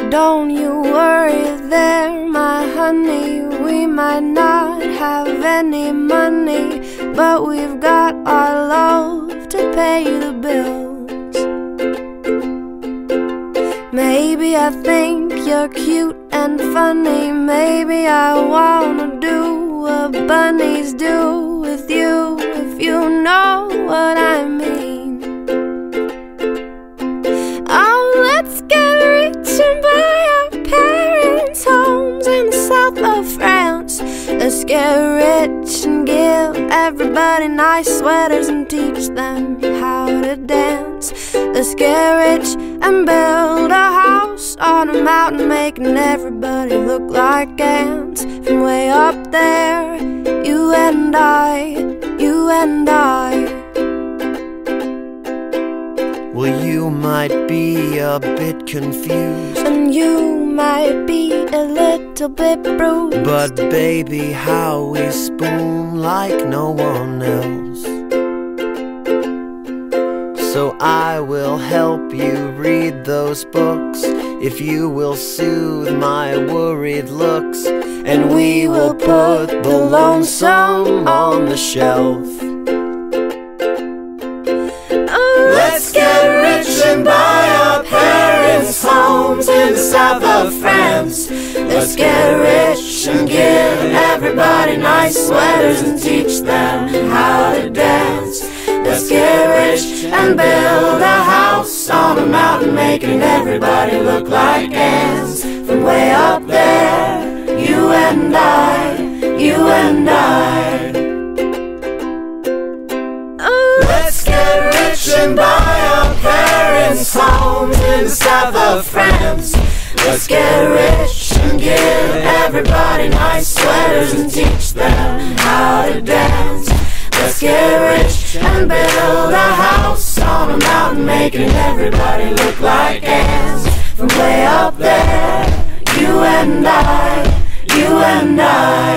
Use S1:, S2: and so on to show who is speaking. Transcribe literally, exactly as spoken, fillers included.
S1: don't you worry there, my honey. We might not have any money, but we've got our love to pay the bills. Maybe I think you're cute and funny. Maybe I wanna do what bunnies do with you, if you know what I mean. Oh, let's get rich and buy our parents' homes in the south of France. Let's get rich and give everybody nice sweaters and teach them how to dance. Let's get rich and build a house on a mountain, making everybody look like ants. From way up there, you and I, you and I.
S2: Well, you might be a bit confused,
S1: and you might be a little bit bruised,
S2: but baby, how we spoon like no one else. So I will help you read those books, if you will soothe my worried looks, and we will put the lonesome on the shelf.
S1: Let's get rich and buy our parents' homes in the south of France. Let's get rich and give everybody nice sweaters and teach them how to dance. Let's get rich and build a house on a mountain, making everybody look like ants. From way up there, you and I, you and I. Let's get rich and buy our parents' homes in the south of France. Let's get rich and give everybody nice sweaters and teach them how to dance. Let's get rich and build a house on a mountain, making everybody look like ants. From way up there, you and I, you and I.